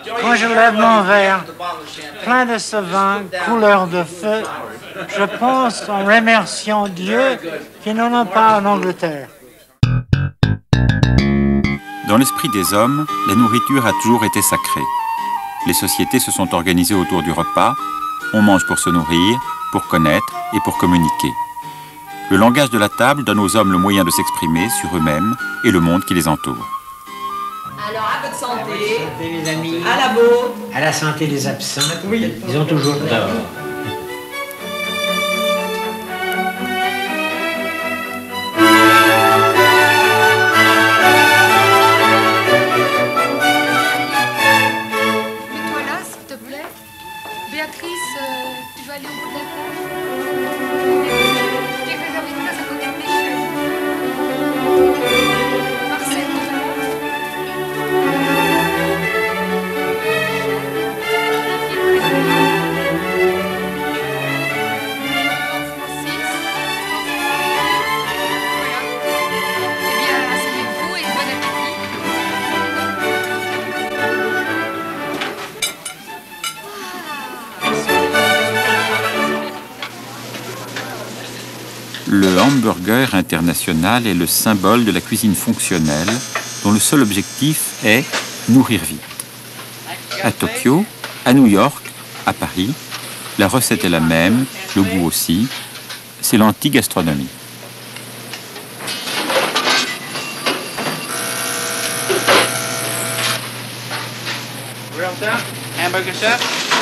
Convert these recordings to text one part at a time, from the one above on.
Quand je lève mon verre, plein de ce vin, couleur de feu, je pense en remerciant Dieu qui n'en a pas en Angleterre. Dans l'esprit des hommes, la nourriture a toujours été sacrée. Les sociétés se sont organisées autour du repas. On mange pour se nourrir, pour connaître et pour communiquer. Le langage de la table donne aux hommes le moyen de s'exprimer sur eux-mêmes et le monde qui les entoure. Alors, à votre santé, Les amis, à la vôtre. à la santé des absents, oui. Ils ont toujours tort. Mets-toi là, s'il te plaît. Béatrice, tu vas aller au bout de la table. J'ai réservé une place à côté de Michel. Marcel, tout à l'heure. Francis. Voilà. Eh bien, asseyez-vous et bon appétit. Le hamburger international est le symbole de la cuisine fonctionnelle dont le seul objectif est nourrir vite. À Tokyo, à New York, à Paris, la recette est la même, le goût aussi. C'est l'anti-gastronomie. Hamburger chef.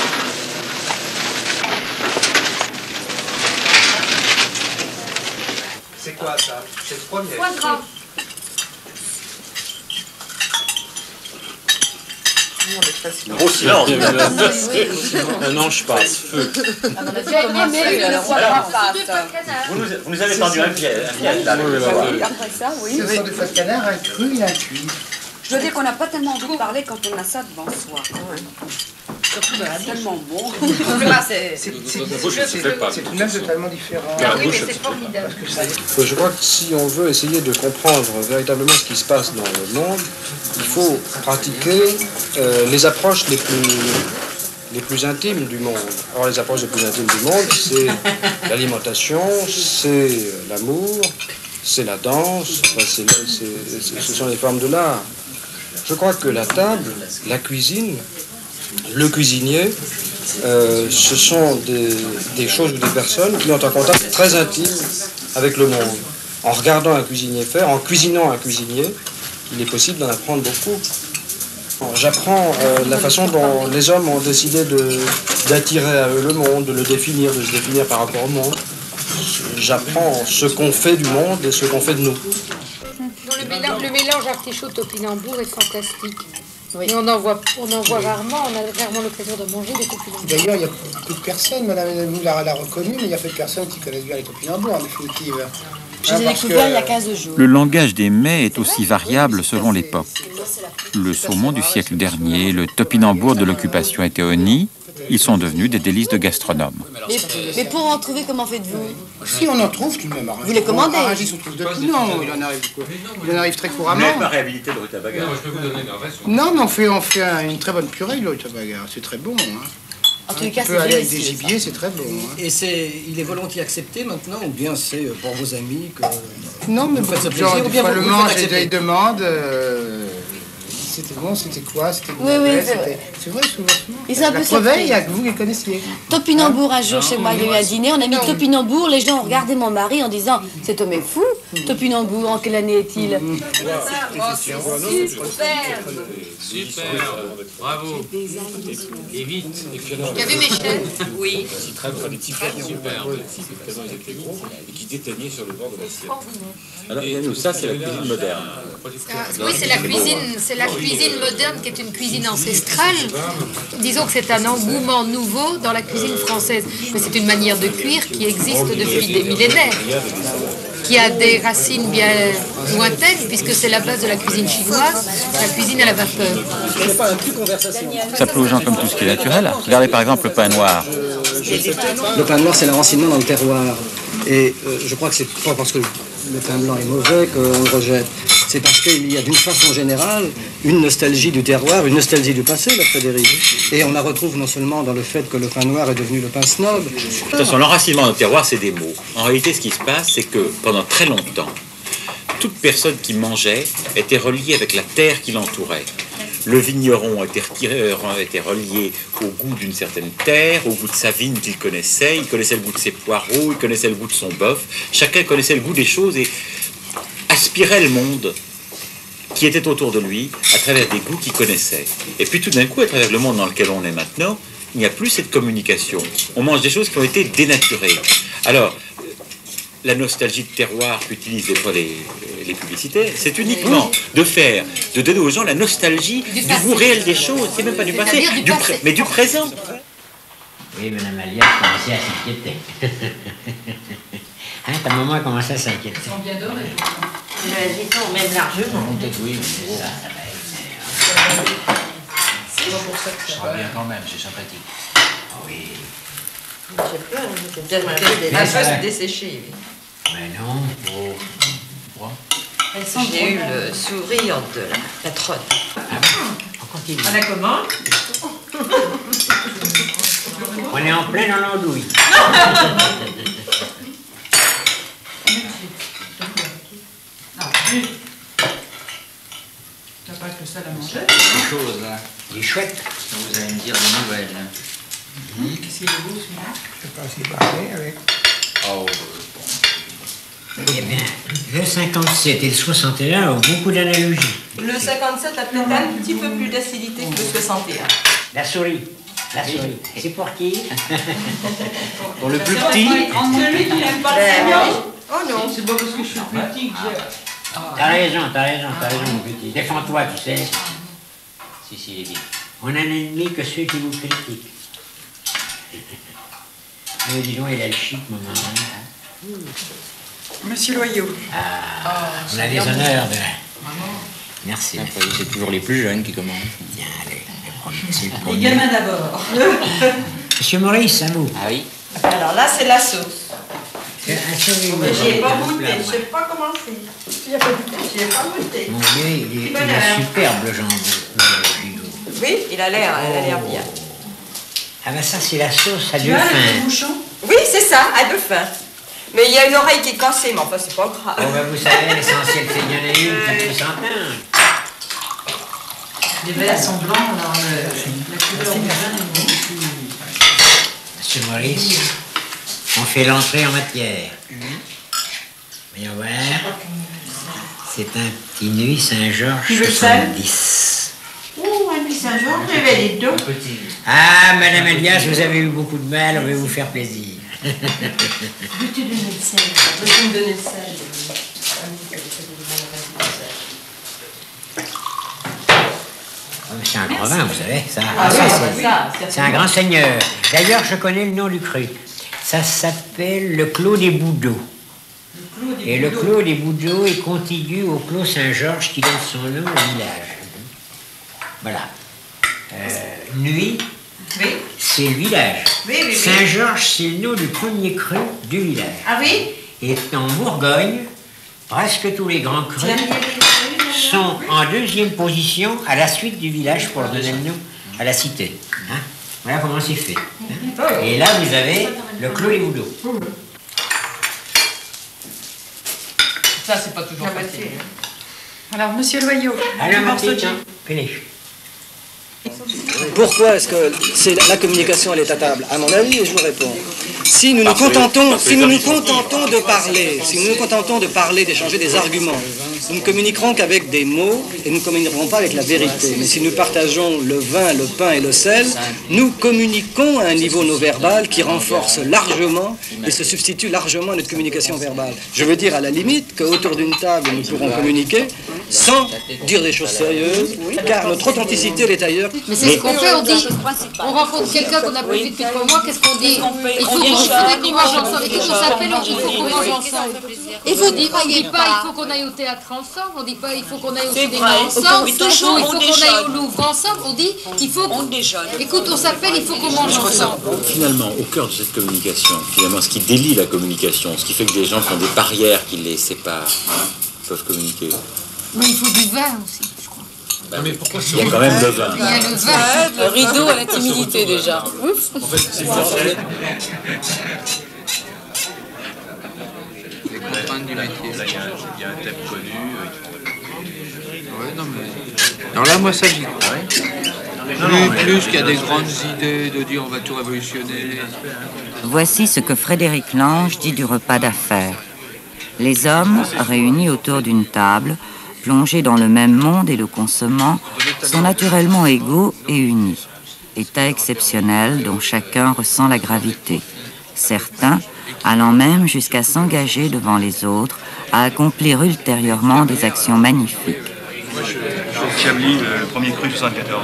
C'est quoi ça? C'est le premier. Foie gras. Gros silence. Un ange passe, feu. Vous nous avez tendu un piège là. Après ça, oui. C'est du foie de canard, un cru et un cuit. Je dois dire qu'on n'a pas tellement envie de parler quand on a ça devant soi. C'est tellement bon. C'est tout de même totalement différent. Ah oui, mais c'est formidable. Je crois que si on veut essayer de comprendre véritablement ce qui se passe dans le monde, il faut pratiquer les approches les plus intimes du monde. Or, les approches les plus intimes du monde, c'est l'alimentation, c'est l'amour, c'est la danse, enfin, ce sont les formes de l'art. Je crois que la table, la cuisine, le cuisinier, ce sont des choses ou des personnes qui ont un contact très intime avec le monde. En regardant un cuisinier faire, en cuisinant un cuisinier, il est possible d'en apprendre beaucoup. J'apprends la façon dont les hommes ont décidé d'attirer à eux le monde, de se définir par rapport au monde. J'apprends ce qu'on fait du monde et ce qu'on fait de nous. Le mélange artichaut topinambour est fantastique. Oui. Mais on en voit rarement, on a rarement l'occasion de manger des topinambours. D'ailleurs, il y a peu de personnes, Madame Hidalgo l'a reconnu, mais il y a peu de personnes qui connaissent bien les topinambours, en définitive. Je les ai découverts il y a 15 jours. Le langage des mets est aussi variable selon l'époque. Le saumon du siècle dernier, le topinambour de l'occupation était honni. Ils sont devenus des délices de gastronomes. Mais pour en trouver, comment faites-vous? Si on en trouve tout de même. Vous les commandez? À Rungis, on trouve depuis. Non, il en arrive très couramment. Vous n'êtes pas réhabilité de rutabaga. Non, mais on fait une très bonne purée, le rutabaga. C'est très bon. Hein. En tous les cas, On peut aller avec des gibiers, c'est très bon. Hein. Et il est volontiers accepté maintenant, ou bien c'est pour vos amis que... Non, mais vous faites ce genre, plaisir, ou des bien fois, vous le le mange faites et accepter. il demande... C'était bon, c'était quoi? C'était Oui, c'est vrai, souvent. Ils sont un peu La surpris. Creveille, il y a que vous qui connaissiez. Topinambour, un jour chez moi, il y a eu un dîner, on a mis Topinambour, les gens ont regardé mon mari en disant « Cet homme est fou, Topinambour, en quelle année est-il ?» Super. Bravo. Et vite. Tu as vu Michel? Oui. Et qui déteignaient sur le bord de l'assiette. Alors, Yannou, ça c'est la cuisine moderne. Oui, c'est la cuisine moderne qui est une cuisine ancestrale. Disons que c'est un engouement nouveau dans la cuisine française. Mais c'est une manière de cuire qui existe depuis des millénaires, qui a des racines bien lointaines, puisque c'est la base de la cuisine chinoise, la cuisine à la vapeur. Ça plaît aux gens comme tout ce qui est naturel. Regardez par exemple le pain noir. Le pain noir, c'est l'enracinement dans le terroir. Et je crois que c'est pas parce que le pain blanc est mauvais qu'on le rejette. c'est parce qu'il y a d'une façon générale une nostalgie du terroir, une nostalgie du passé, là, Frédéric. Et on la retrouve non seulement dans le fait que le pain noir est devenu le pain snob. De toute façon, l'enracinement dans le terroir, c'est des mots. En réalité, ce qui se passe, c'est que pendant très longtemps, toute personne qui mangeait était reliée avec la terre qui l'entourait. Le vigneron était relié au goût d'une certaine terre, au goût de sa vigne qu'il connaissait. Il connaissait le goût de ses poireaux, il connaissait le goût de son bœuf. Chacun connaissait le goût des choses et aspirait le monde qui était autour de lui à travers des goûts qu'il connaissait. Et puis tout d'un coup, à travers le monde dans lequel on est maintenant, il n'y a plus cette communication. On mange des choses qui ont été dénaturées. Alors, la nostalgie de terroir qu'utilisent des fois les publicitaires, c'est uniquement de donner aux gens la nostalgie du goût réel des choses. C'est même pas du passé, mais du présent. Oui, Madame Alia a commencé à s'inquiéter. Hein, ta maman a commencé à s'inquiéter. Ils sont bien dorés. Dis-donc, même largement. Oui, Ça va être... C'est pas pour ça que ça va bien quand même, c'est sympathique. Oui. J'ai peur, c'est bien un peu se dessécher. Mais non, Pourquoi? J'ai eu le sourire de la patronne. Ah bon? On continue. À la commande. On est en plein dans l'andouille. T'as pas que ça à manger? Quelque chose, là. Il est chouette. Vous allez me dire des nouvelles. Qu'est-ce qu'il est beau, celui-là? Je sais pas s'il parlait avec. Oh, Eh bien, le 57 et le 61 ont beaucoup d'analogies. Le 57 a peut-être un petit peu plus d'acidité que le 61. La souris. La souris. C'est pour qui? pour le plus petit. Celui qui n'aime pas le saignant. Oh non. C'est pas parce que je suis petit que j'ai... T'as raison, mon petit. Défends-toi, tu sais. Si, il est bien. On a un ennemi que ceux qui vous critiquent. Mais dis donc, il a le chic, maman. Monsieur Loyau. On a les honneurs de... Merci. C'est toujours les plus jeunes qui commandent. Bien, allez, c'est le Les premier. gamins d'abord. Monsieur Maurice, à vous. Ah oui? Alors là, c'est la sauce. Assurez-moi. J'y ai pas goûté, je sais pas comment c'est. J'y ai pas goûté, j'y ai pas goûté. Mon Dieu, il est superbe, le jambon. Oui, il a l'air bien. Ah ben ça, c'est la sauce à Tu deux as le fins. bouchon? Oui, c'est ça, à deux fins. Mais il y a une oreille qui est cassée, mais enfin, c'est pas grave. Oh ben vous savez, l'essentiel, c'est qu'il y en a une qui s'en teint. Les verres sont blancs, alors la couleur du vin est bon. Monsieur Maurice, on fait l'entrée en matière. Voyons voir. C'est un petit nuit Saint-Georges 70. Oh, un nuit Saint-Georges, révélé de dos. Ah, Madame Elias, vous avez eu beaucoup de mal, on va vous faire plaisir. Veux-tu donner le sel? Veux-tu me donner le sel? C'est un grand vin, vous savez, ça. Ah oui, C'est un grand seigneur. D'ailleurs, je connais le nom du cru. Ça s'appelle le Clos des Boudeaux. Et le Clos des Boudeaux est contigu au Clos Saint-Georges qui donne son nom au village. Voilà. Nuit, oui. C'est le village. Oui. Saint-Georges, c'est le nom du premier cru du village. Ah oui? Et en Bourgogne, presque tous les grands crus sont en deuxième position à la suite du village pour donner le nom à la cité. Hein? Voilà comment c'est fait. Hein? Et là, vous avez le Clos des Boudeaux. Ça, c'est pas toujours facile. Alors, monsieur Loyau, Alors, ma petite, finish. Pourquoi est-ce que la communication elle est à table? À mon avis, et je vous réponds. Si nous nous contentons de parler, d'échanger des arguments, nous ne communiquerons qu'avec des mots et nous ne communiquerons pas avec la vérité. Mais si nous partageons le vin, le pain et le sel, nous communiquons à un niveau non verbal qui renforce largement et se substitue largement à notre communication verbale. Je veux dire à la limite qu'autour d'une table, nous pourrons communiquer sans dire des choses sérieuses, car notre authenticité elle est ailleurs. Mais c'est ce qu'on fait, on dit, on rencontre quelqu'un qu'on n'a pas vu depuis 3 mois, qu'est-ce qu'on dit? Il faut qu'on mange ensemble. Et qu'est-ce qu'on s'appelle? Il faut qu'on mange ensemble. On dit pas il faut qu'on aille au théâtre ensemble, on dit pas il faut qu'on aille au cinéma ensemble, il faut qu'on aille au Louvre ensemble, on dit il faut qu'on déjeune. Écoute, on s'appelle, il faut qu'on mange ensemble. Finalement, au cœur de cette communication, finalement, ce qui délie la communication, ce qui fait que des gens qui ont des barrières qui les séparent, peuvent communiquer. Mais il faut du vin aussi, je crois. Mais pourquoi il y a quand même le vin. Il y a le vin. Le rideau à la timidité déjà. Ouf. En fait, c'est français. Les contraintes du métier. Là, il y a un thème connu. Ouais, non, mais... Alors là, moi, ça, j'y crois. Plus qu'il y a des grandes idées de dire on va tout révolutionner. Voici ce que Frédéric Lange dit du repas d'affaires. Les hommes, réunis autour d'une table, plongés dans le même monde et le consommant, sont naturellement égaux et unis. État exceptionnel dont chacun ressent la gravité. Certains allant même jusqu'à s'engager devant les autres à accomplir ultérieurement des actions magnifiques. Moi, je suis Chablis, le premier cru de 74.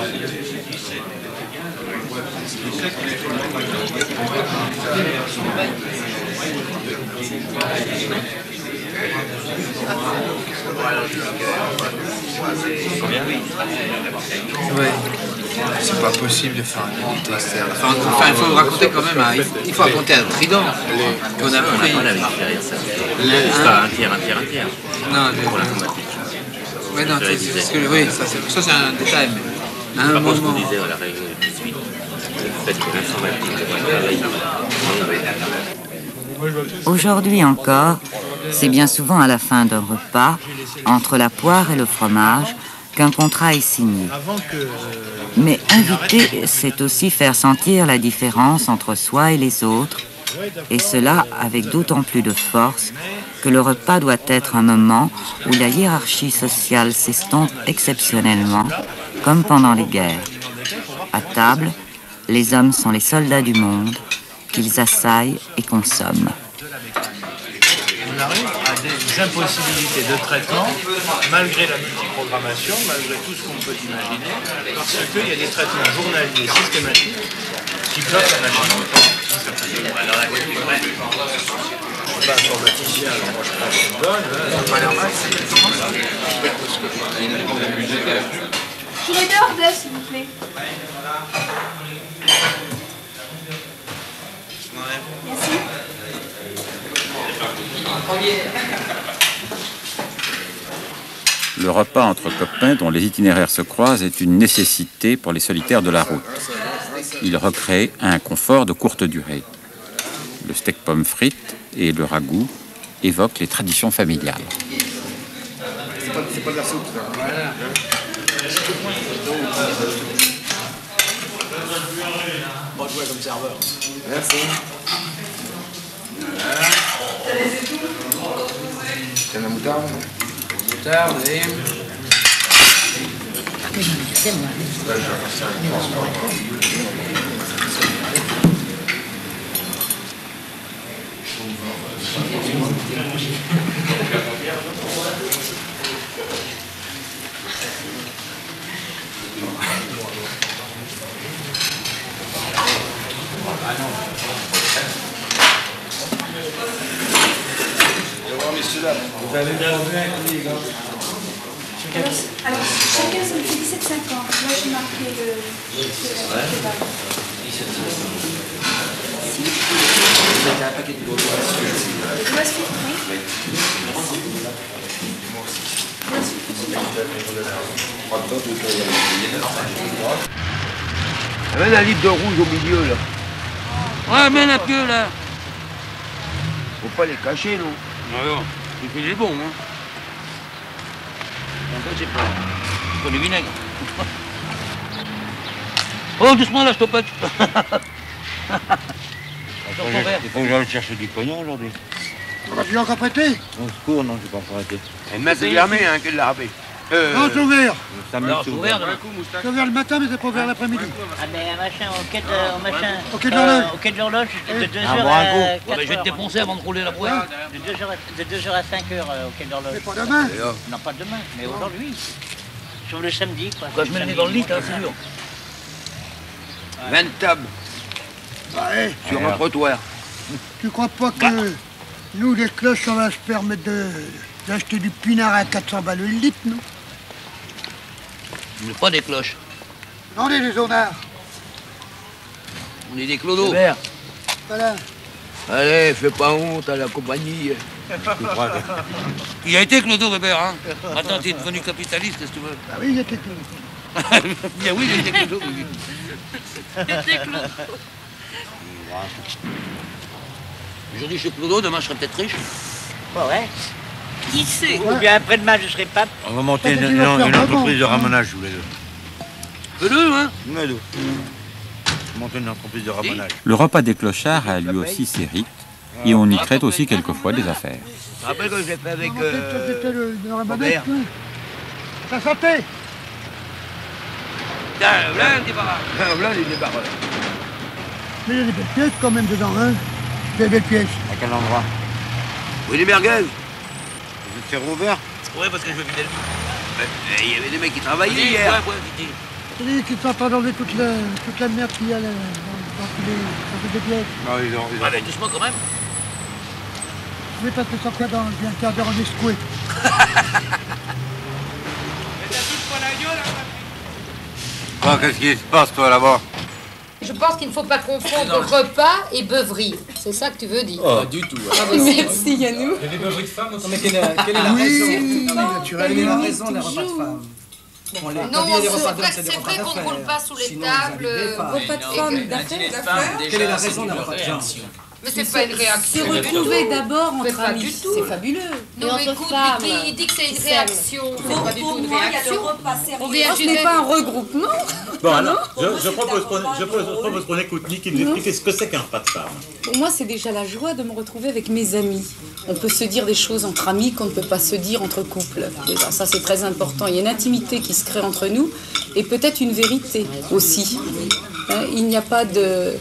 Combien? Ouais. C'est pas possible de faire un édité externe. Enfin, il faut raconter quand même, il faut raconter un trident qu'on a pris. On avait derrière ça. Pas un tiers. Non, pour l'informatique. Oui, non, c'est ce que, oui, ça c'est un détail, mais à un Par contre, ce moment... qu'on disait à la règle 18, le fait que l'informatique travaille. Aujourd'hui encore, c'est bien souvent à la fin d'un repas, entre la poire et le fromage, qu'un contrat est signé. Mais inviter, c'est aussi faire sentir la différence entre soi et les autres, et cela avec d'autant plus de force que le repas doit être un moment où la hiérarchie sociale s'estompe exceptionnellement, comme pendant les guerres. À table, les hommes sont les soldats du monde, qu'ils assaillent et consomment. On arrive à des impossibilités de traitement, malgré la multiprogrammation, malgré tout ce qu'on peut imaginer, parce qu'il y a des traitements journaliers systématiques qui bloquent la machine. Je suis pas informaticien, alors moi je prends une bonne. Je voudrais deux hors s'il vous plaît. Merci. Le repas entre copains dont les itinéraires se croisent est une nécessité pour les solitaires de la route. Il recrée un confort de courte durée. Le steak pomme frites et le ragoût évoquent les traditions familiales. C'est pas de la soupe, ça. Voilà. Bon, je vois comme serveur. Merci. Voilà. C'est la moutarde. Moutarde et... C'est moi. Vous avez bien vu les gars. Alors, chacun ça me fait 17,50. Là, j'ai marqué le kebab. Vous avez un paquet de gaulois. Le gaulois suite, oui. Amène un litre de rouge au milieu là. Ouais, amène un peu là. Faut pas les cacher, non? Non, il est bon, hein. Ça, c'est pas du vinaigre. Oh, doucement là, je te pète. Il faut que j'aille chercher du pognon aujourd'hui. Tu l'as encore prêté? Au secours, non, j'ai pas encore arrêté. Et le matin, il l'a mis, hein, qu'il l'a râpé. Non, c'est ouvert. Alors, c'est ouvert demain. C'est ouvert le matin, mais c'est pas ouvert l'après-midi. Ah ben un machin, au quai de l'horloge. Au quai de l'horloge, de 2h Ah, bon, un coup. à 4h. Ouais, je vais te défoncer avant de rouler la poêle. De 2h à 5h au quai de l'horloge. Mais pas demain. Non, pas demain, mais aujourd'hui. Sur le samedi, quoi. Quand je mets le nez dans le lit, hein, c'est dur. 20 tables. Ouais. Sur un trottoir. Tu crois pas que nous, les cloches, on va se permettre d'acheter du pinard à 400 balles le litre, nous? On n'est pas des cloches. On est des honnards. On est des clodos. Voilà. Allez, fais pas honte à la compagnie. Il a été Clodo Weber, hein. Attends, t'es devenu capitaliste, qu'est-ce que tu veux? Ah oui, il était Clodo. Bien oui, il a été Clodo. Aujourd'hui, je suis Clodo, demain, je serai peut-être riche. Ouais. Qui sait? Ou bien après-demain, je serai pape. On va monter une entreprise de ramonage, tous les deux. Les deux, hein? Les deux. Monter une entreprise de ramonage. Le repas des clochards a lui aussi ses rites, et on y traite aussi quelquefois des affaires. Tu te rappelles quand je l'ai fait avec C'était le Robert? Ça sentait. Tiens, là, le débarras. Là, les débarras. Mais il y a des belles pièces quand même dedans, hein. Des belles pièces. À quel endroit? Oui, les merguez. Vous êtes fait rouvert? Ouais, parce que je veux vider le vide. Il y avait des mecs qui travaillaient hier. C'est lui qui sont enlever toute la merde qu'il y a là, dans toutes les pièces. Non, ils ont... Allez, doucement quand même. Oui, parce que ça fait dans un quart d'heure en escoué. Bon, qu'est-ce qui se passe, toi, là-bas? Je pense qu'il ne faut pas confondre repas et beuverie. C'est ça que tu veux dire? Pas du tout. Merci Yannou. Il y a des beuveries de femmes, mais quelle est la raison? Naturel, il y a la raison des repas de femmes. Non, c'est vrai qu'on ne roule pas sous les tables. Repas de femmes d'affaires. Quelle est la raison des repas de femmes? Mais c'est pas une réaction. Se retrouver d'abord entre pas amis, du tout. c'est fabuleux. Non, Et mais entre écoute, femmes, il dit que c'est une réaction. C'est pas du tout une réaction. On ce n'est pas un regroupement. Bon, alors, je propose qu'on écoute Nick qui nous explique ce que c'est qu'un repas de femme. Pour moi, c'est déjà la joie de me retrouver avec mes amis. On peut se dire des choses entre amis qu'on ne peut pas se dire entre couples. Déjà, ça, c'est très important. Il y a une intimité qui se crée entre nous et peut-être une vérité aussi. Hein, il n'y a pas de...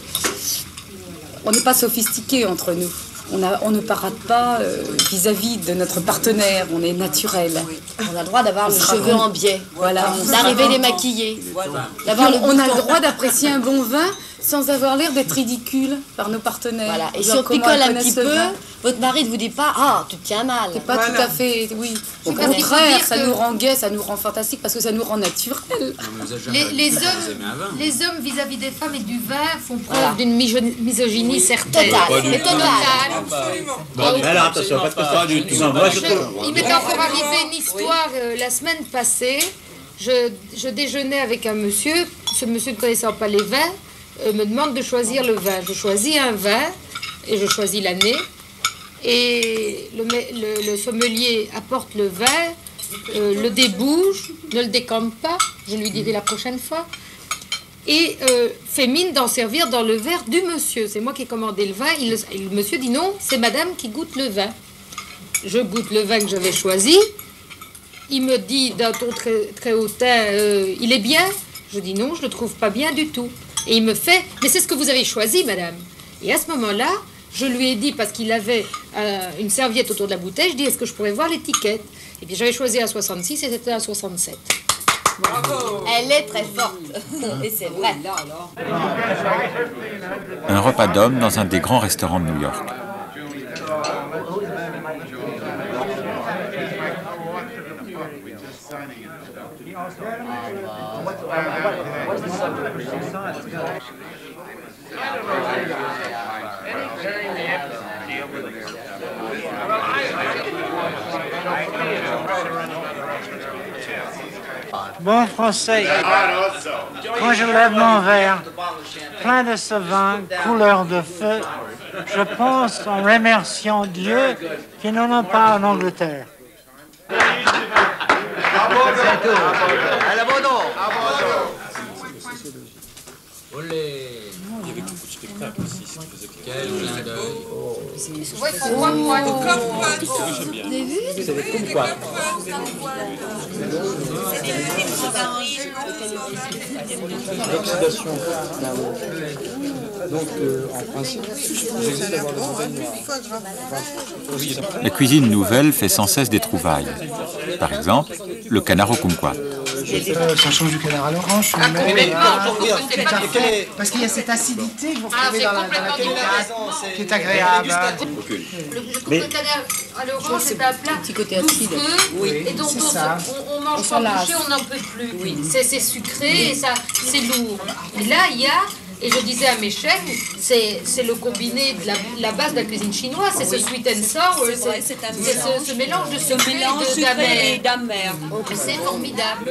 On n'est pas sophistiqué entre nous. On ne parade pas vis-à-vis de notre partenaire. On est naturel. On a le droit d'avoir les cheveux en biais. Voilà. D'arriver démaquillés. On a le droit d'apprécier un bon vin sans avoir l'air d'être ridicule par nos partenaires. Voilà. Et si on picole un petit peu, votre mari ne vous dit pas « Ah, tu te tiens mal ». C'est pas tout à fait... Oui. Au contraire, ça nous rend gai, ça nous rend fantastique parce que ça nous rend naturel. Les hommes vis-à-vis des femmes et du vin font preuve d'une misogynie certaine. Totale. Bon, mais alors attention, parce que pas du tout. Il m'est encore arrivé une histoire la semaine passée. Je déjeunais avec un monsieur. Ce monsieur ne connaissant pas les vins me demande de choisir le vin. Je choisis un vin et je choisis l'année. Et le sommelier apporte le vin, le débouche, ne le décante pas, je lui dirai la prochaine fois, et fait mine d'en servir dans le verre du monsieur. C'est moi qui ai commandé le vin. Le monsieur dit non, c'est madame qui goûte le vin. Je goûte le vin que j'avais choisi. Il me dit d'un ton très, très hautain, il est bien? Je dis non, je ne le trouve pas bien du tout. Et il me fait, mais c'est ce que vous avez choisi, madame. Et à ce moment-là, je lui ai dit, parce qu'il avait une serviette autour de la bouteille, je dis, est-ce que je pourrais voir l'étiquette? Et puis j'avais choisi un 66 et c'était un 67. Bravo. Elle est très forte. Et c'est vrai. Un repas d'hommes dans un des grands restaurants de New York. Bon français, quand je lève mon verre, plein de ce vin, couleur de feu, je pense en remerciant Dieu qu'il n'en a pas en Angleterre. À l'abandon. Il y avait beaucoup de spectacles aussi, ce qui faisait quel clin d'œil. Ouais, il faut voir moi. J'aime bien. C'est comme quoi? L'oxydation. Donc, en principe, il existe d'avoir des montagnes noires. La cuisine nouvelle fait sans cesse des trouvailles. Par exemple, le canard au kumquat. Ça change du canard à l'orange. Parce qu'il y a cette acidité que vous retrouvez dans la canard qui est agréable. Le canard à l'orange, c'est un plat doucereux et dont on mange pas boucher, on n'en peut plus. C'est sucré et ça, c'est lourd. Et là, il y a Et je disais à Méchène, c'est le combiné de la base de la cuisine chinoise, c'est ce sweet and sour, c'est ce mélange de sucré et d'amer. C'est formidable.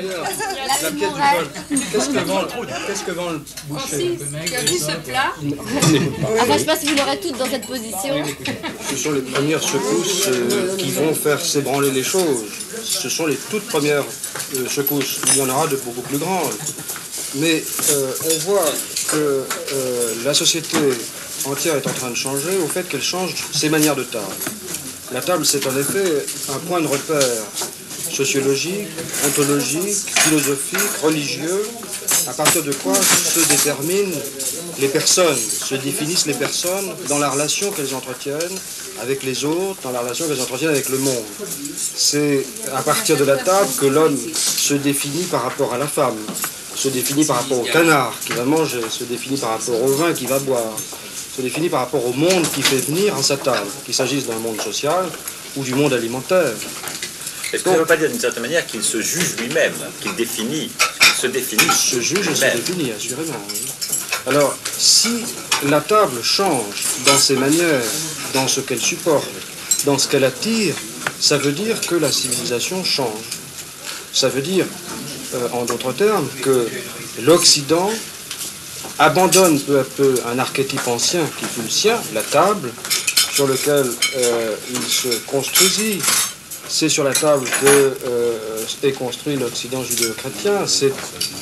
Qu'est-ce que vend le boucher? Tu as vu ce plat? Enfin, je ne sais pas si vous l'aurez toutes dans cette position. Ce sont les premières secousses qui vont faire s'ébranler les choses. Ce sont les toutes premières secousses. Il y en aura de beaucoup plus grandes. Mais on voit que la société entière est en train de changer au fait qu'elle change ses manières de table. La table, c'est en effet un point de repère sociologique, ontologique, philosophique, religieux, à partir de quoi se déterminent les personnes, se définissent les personnes dans la relation qu'elles entretiennent avec les autres, dans la relation qu'elles entretiennent avec le monde. C'est à partir de la table que l'homme se définit par rapport à la femme, se définit par rapport au canard qui va manger, se définit par rapport au vin qu'il va boire, se définit par rapport au monde qui fait venir à sa table, qu'il s'agisse d'un monde social ou du monde alimentaire. Est-ce que ça ne veut pas dire d'une certaine manière qu'il se juge lui-même, qu'il se définit se juge et se définit, assurément. Oui. Alors, si la table change dans ses manières, dans ce qu'elle supporte, dans ce qu'elle attire, ça veut dire que la civilisation change. Ça veut dire, en d'autres termes, que l'Occident abandonne peu à peu un archétype ancien qui fut le sien, la table, sur lequel il se construisit. C'est sur la table qu'est construit l'Occident judéo-chrétien. C'est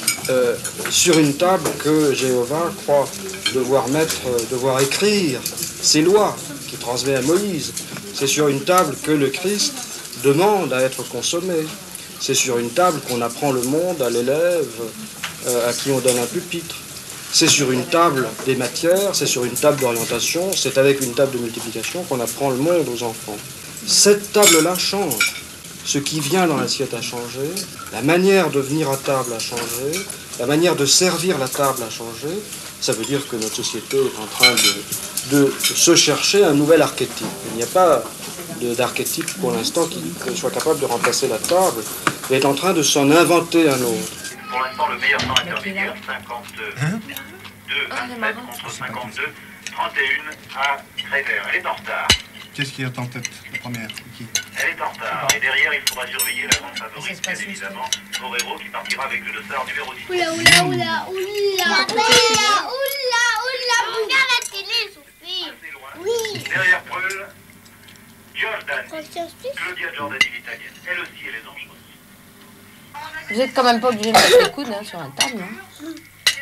sur une table que Jéhovah croit devoir écrire ses lois qu'il transmet à Moïse. C'est sur une table que le Christ demande à être consommé. C'est sur une table qu'on apprend le monde à l'élève à qui on donne un pupitre. C'est sur une table des matières, c'est sur une table d'orientation, c'est avec une table de multiplication qu'on apprend le monde aux enfants. Cette table-là change. Ce qui vient dans l'assiette a changé, la manière de venir à table a changé, la manière de servir la table a changé. Ça veut dire que notre société est en train de se chercher un nouvel archétype. Il n'y a pas d'archétype pour l'instant qui soit capable de remplacer la table. Elle est en train de s'en inventer un autre. Pour l'instant, le meilleur temps intermédiaire, 52, 27 contre 52, 31 à Trévert. Elle est en retard. Qu'est-ce qui est en tête, la première? Qui? Elle est en retard. Et derrière, il faudra surveiller la grande favorite, bien évidemment, Torero, qui partira avec le dossard numéro 10. Oula, oula, oula, oula, oula, oula, regarde la télé, Sophie. Oui. Derrière Preul, Giordani. Claudia Giordani, l'italienne. Elle aussi, elle est dangereuse. Vous n'êtes quand même pas obligé de mettre les coudes sur un table, non?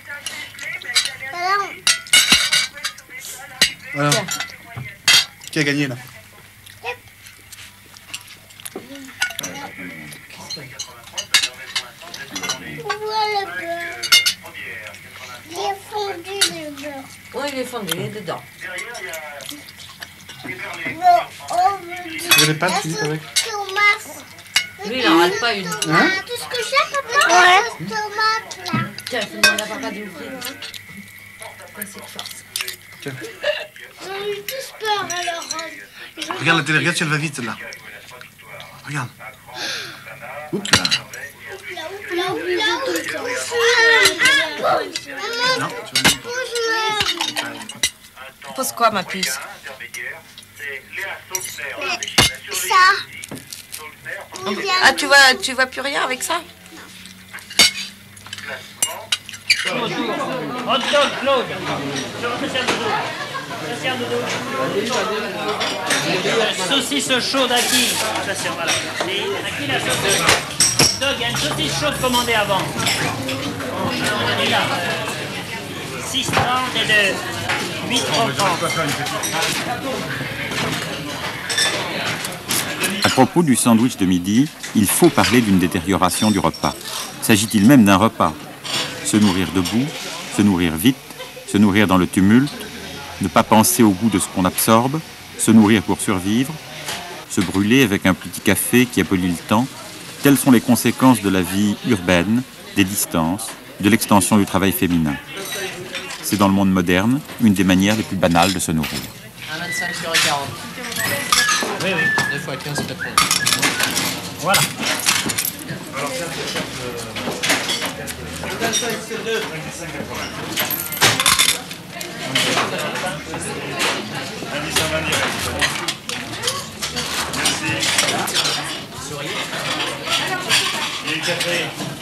Alors, qui a gagné là? Il est fondu le beurre. Oui, il est fondu, il est dedans. Vous avez pas Philippe avec? Lui, il n'en rate pas une. Hein? Tout ce que j'ai, papa, c'est la tomate, là. Tiens, il faut demander à papa d'ouvrir. Tiens. On a eu tous peur, alors. Regarde la télé, regarde si elle va vite celle-là. Regarde. Oups là. Non, Pose quoi, ma puce? Ça. Ah, tu vois plus rien avec ça? Hot dog, Claude. Saucisse chaude à qui? Voilà. À qui la saucisse? Hot dog, il y a une saucisse chaude commandée avant. On est là. 6 francs et de 8 francs. À propos du sandwich de midi, il faut parler d'une détérioration du repas. S'agit-il même d'un repas? Se nourrir debout, se nourrir vite, se nourrir dans le tumulte, ne pas penser au goût de ce qu'on absorbe, se nourrir pour survivre, se brûler avec un petit café qui abolit le temps, telles sont les conséquences de la vie urbaine, des distances, de l'extension du travail féminin. C'est dans le monde moderne une des manières les plus banales de se nourrir. 1,25 sur 40. Oui, oui. 2 fois 15, 80. Voilà. café.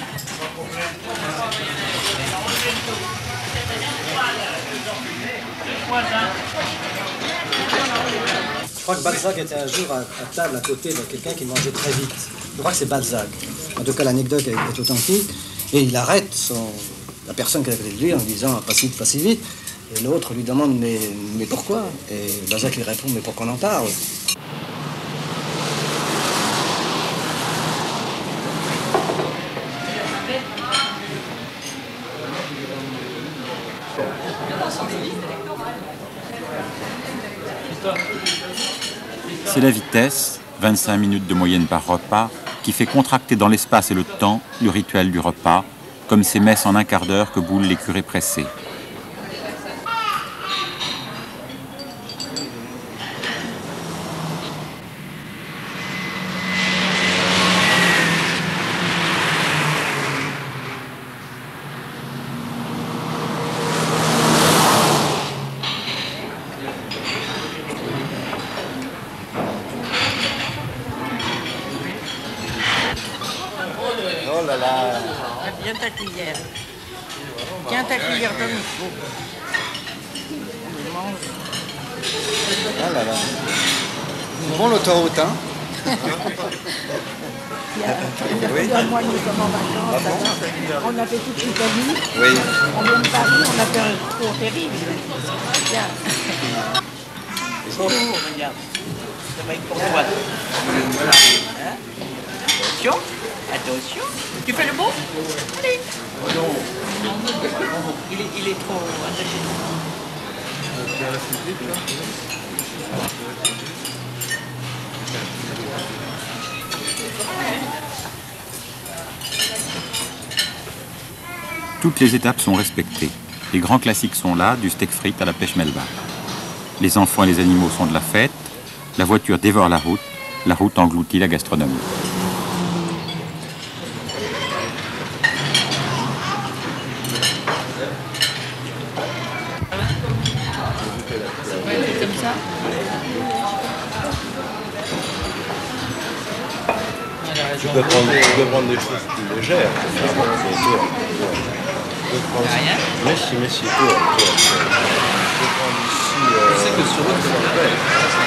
Je crois que Balzac était un jour à table à côté de quelqu'un qui mangeait très vite. Je crois que c'est Balzac. En tout cas, l'anecdote est authentique. Et il arrête la personne qui est à côté de lui en disant « pas si vite ». Et l'autre lui demande « mais pourquoi ?» Et Balzac lui répond « mais pourquoi on en parle ?» C'est la vitesse, 25 minutes de moyenne par repas, qui fait contracter dans l'espace et le temps le rituel du repas, comme ces messes en un quart d'heure que boulent les curés pressés. Oh là là. Viens ta cuillère. Tiens ta cuillère comme il faut. Ah là là. Bon l'autoroute, hein. Il y a plusieurs mois, nous sommes en vacances. On a fait toute l'Italie. Oui. On vient de Paris, on a fait un tour terrible. Bien. Oh, regarde. Ça va être pour toi. Voilà. Hein? Attention. Attention. Tu fais le bon? Allez. Oh non. Il est trop attaché. Toutes les étapes sont respectées. Les grands classiques sont là, du steak frites à la pêche melba. Les enfants et les animaux sont de la fête, la voiture dévore la route engloutit la gastronomie. Comme ça. Tu peux prendre des choses plus légères. Merci, toi. Je peux prendre ici. Tu sais que sur l'autre, c'est belle.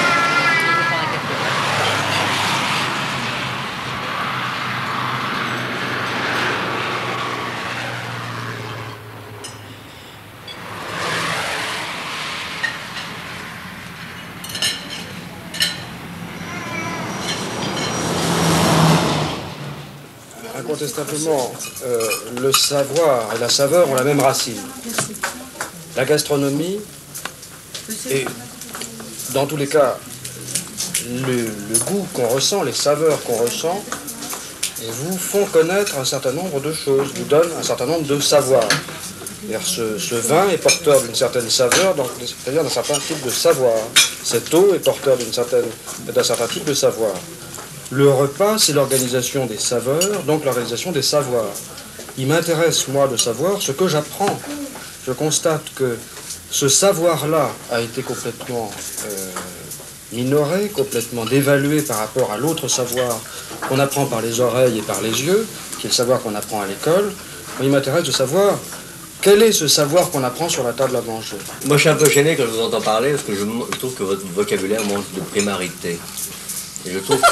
Incontestablement, le savoir et la saveur ont la même racine. La gastronomie et, dans tous les cas, le goût qu'on ressent, les saveurs qu'on ressent, vous font connaître un certain nombre de choses, vous donnent un certain nombre de savoirs. Ce vin est porteur d'une certaine saveur, c'est-à-dire d'un certain type de savoir. Cette eau est porteur d'un certain type de savoir. Le repas, c'est l'organisation des saveurs, donc l'organisation des savoirs. Il m'intéresse, moi, de savoir ce que j'apprends. Je constate que ce savoir-là a été complètement minoré, complètement dévalué par rapport à l'autre savoir qu'on apprend par les oreilles et par les yeux, qui est le savoir qu'on apprend à l'école. Il m'intéresse de savoir quel est ce savoir qu'on apprend sur la table à manger. Moi, je suis un peu gêné quand je vous entends parler, parce que je trouve que votre vocabulaire manque de primarité. Et je trouve que...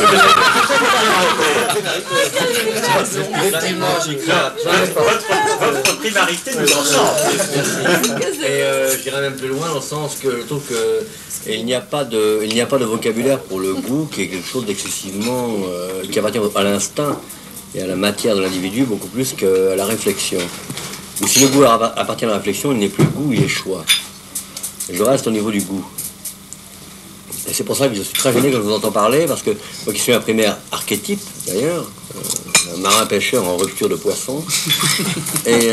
Votre primarité nous ensemble. Et je dirais même plus loin dans le sens que je trouve qu'il n'y a pas de vocabulaire pour le goût, qui est quelque chose d'excessivement... qui appartient à l'instinct et à la matière de l'individu, beaucoup plus qu'à la réflexion. Ou si le goût appartient à la réflexion, il n'est plus goût, il est choix. Et je reste au niveau du goût. Et c'est pour ça que je suis très gêné quand je vous entends parler, parce que moi qui suis un primaire archétype, d'ailleurs, un marin-pêcheur en rupture de poisson, et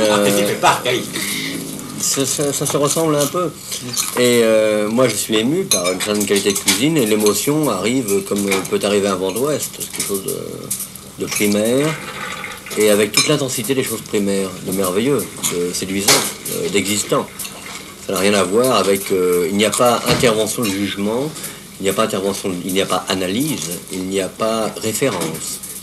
ça se ressemble un peu. Et moi je suis ému par une certaine qualité de cuisine, et l'émotion arrive comme peut arriver un vent d'ouest, quelque chose de primaire, et avec toute l'intensité des choses primaires, de merveilleux, de séduisant, d'existant. Ça n'a rien à voir avec... il n'y a pas intervention de jugement, il n'y a pas intervention, il n'y a pas analyse, il n'y a pas référence,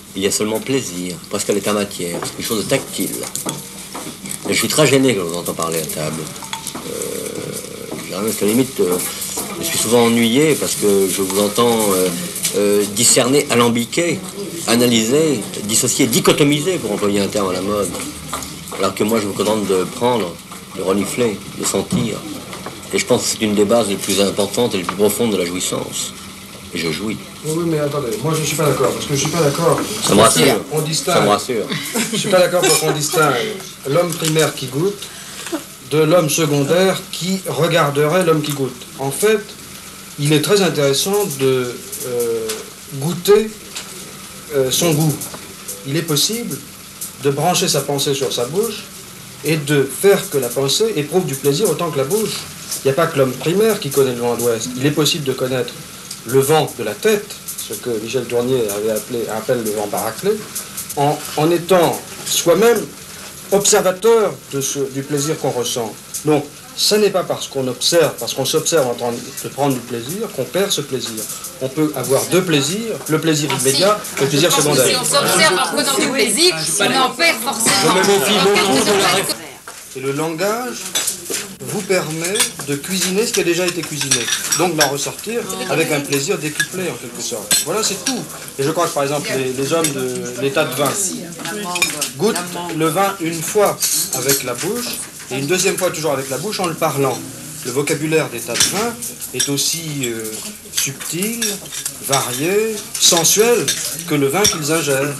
il y a seulement plaisir, presque à l'état matière, c'est quelque chose de tactile. Et je suis très gêné quand je vous entends parler à table. Parce qu'à la limite, je suis souvent ennuyé parce que je vous entends discerner, alambiquer, analyser, dissocier, dichotomiser, pour employer un terme à la mode. Alors que moi, je vous commande de prendre, de renifler, de sentir. Et je pense que c'est une des bases les plus importantes et les plus profondes de la jouissance. Et je jouis. Oui, mais attendez, moi je ne suis pas d'accord, parce que je ne suis pas d'accord. Ça me rassure. On distingue. Ça me rassure. Je ne suis pas d'accord pour qu'on distingue l'homme primaire qui goûte de l'homme secondaire qui regarderait l'homme qui goûte. En fait, il est très intéressant de goûter son goût. Il est possible de brancher sa pensée sur sa bouche et de faire que la pensée éprouve du plaisir autant que la bouche. Il n'y a pas que l'homme primaire qui connaît le vent d'ouest. Il est possible de connaître le vent de la tête, ce que Michel Tournier appelle le vent baraclé, en étant soi-même observateur du plaisir qu'on ressent. Donc, ce n'est pas parce qu'on observe, parce qu'on s'observe en train de prendre du plaisir, qu'on perd ce plaisir. On peut avoir deux plaisirs, le plaisir immédiat et le plaisir secondaire. Si on s'observe en prenant du plaisir, on en perd forcément. Je me méfie beaucoup de la réponse. Et le langage vous permet de cuisiner ce qui a déjà été cuisiné. Donc d'en ressortir avec un plaisir décuplé en quelque sorte. Voilà, c'est tout. Et je crois que par exemple les hommes de l'état de vin goûtent le vin une fois avec la bouche et une deuxième fois toujours avec la bouche en le parlant. Le vocabulaire d'état de vin est aussi subtil, varié, sensuel que le vin qu'ils ingèrent.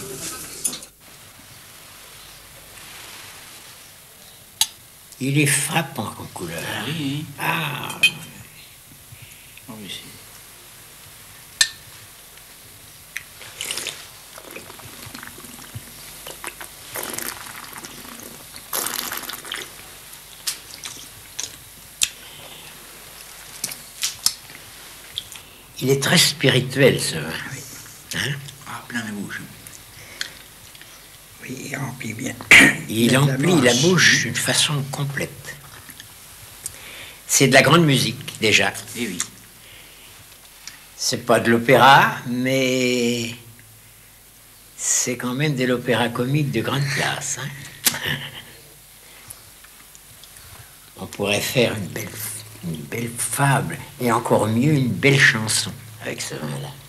Il est frappant en couleur. Oui. Ah. Oh, oui, Il est très spirituel, ce vin. Hein? Ah, plein la bouche. Oui, il remplit bien. Il emplit la bouche d'une façon complète. C'est de la grande musique, déjà. Eh oui. C'est pas de l'opéra, mais c'est quand même de l'opéra comique de grande classe. Hein? On pourrait faire une belle fable, et encore mieux, une belle chanson avec ce vin-là.